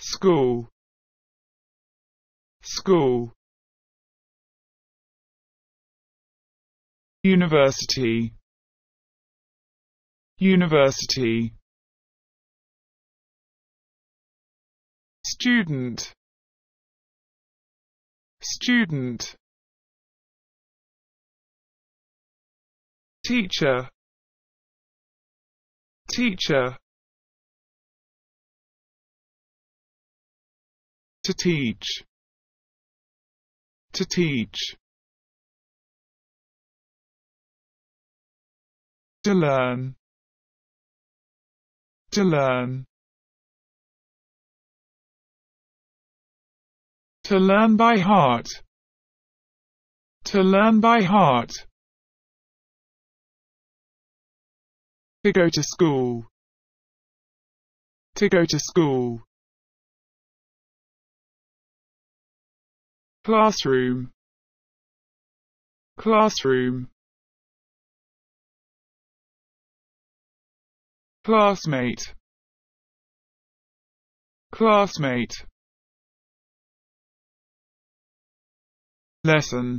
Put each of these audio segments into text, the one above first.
school, school. University, university. Student, student. Teacher, teacher. To teach, to teach. To learn, to learn. To learn by heart, to learn by heart. To go to school, to go to school. Classroom, classroom. Classmate, classmate. Lesson,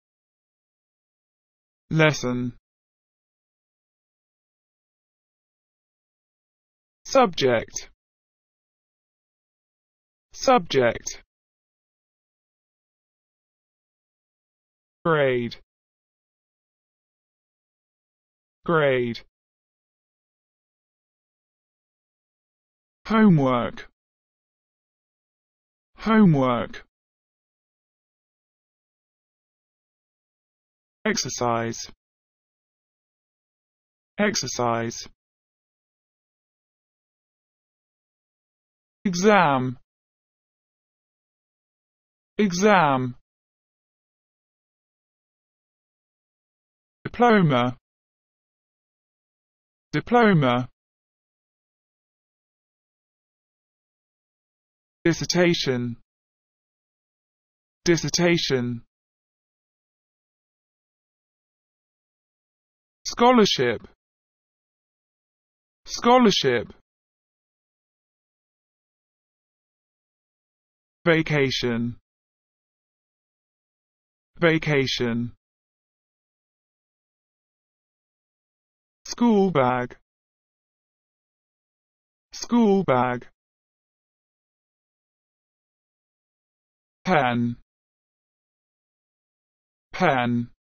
lesson. Subject, subject. Grade, grade. Homework, homework. Exercise, exercise. Exam, exam. Diploma, diploma. Dissertation, dissertation. Scholarship, scholarship. Vacation, vacation. School bag, school bag. Pen, pen.